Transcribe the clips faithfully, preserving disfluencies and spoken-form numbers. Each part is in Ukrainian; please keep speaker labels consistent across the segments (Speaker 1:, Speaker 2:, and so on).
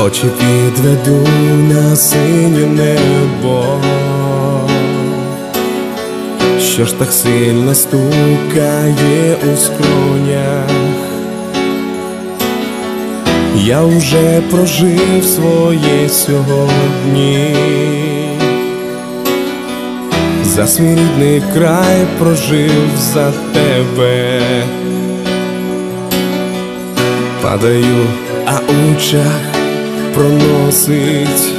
Speaker 1: Очі підведу на синє небо, що ж так сильно стукає у скронях. Я вже прожив своє сьогодні, за свій рідний край прожив за тебе. Падаю, а у очах проносить,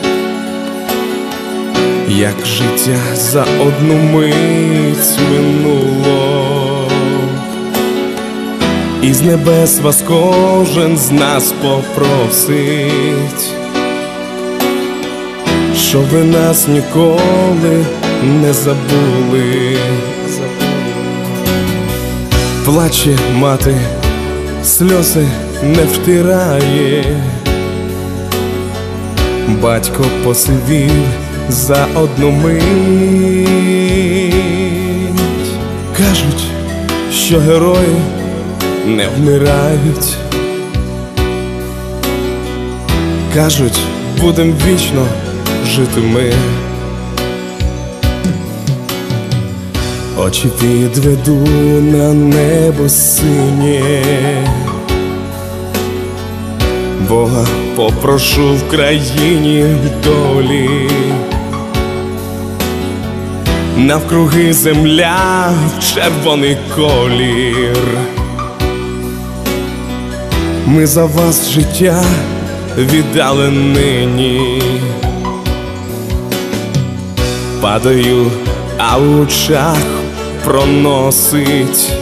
Speaker 1: як життя за одну мить минуло. Із небес вас кожен з нас попросить, щоб ви нас ніколи не забули. Плаче мати, сльози не втирає, батько посивів за одну мить. Кажуть, що герої не вмирають, кажуть, будем вічно жити ми. Очі підведу на небо синє, Бога попрошу в країні долі. Навкруги земля, червоний колір. Ми за вас життя віддали нині. Падаю, а в очах проносить,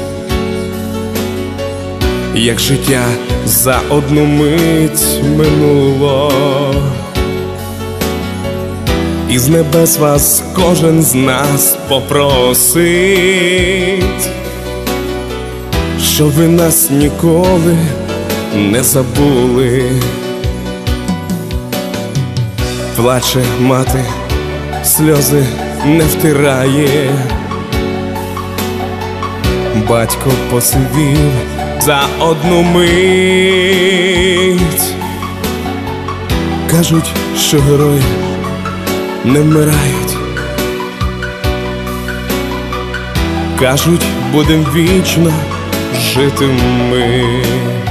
Speaker 1: як життя за одну мить минуло. Із небес вас кожен з нас попросить, щоб ви нас ніколи не забули. Плаче мати, сльози не втирає, батько посивів за одну мить. Кажуть, що герої не вмирають, кажуть, будем вічно жити ми.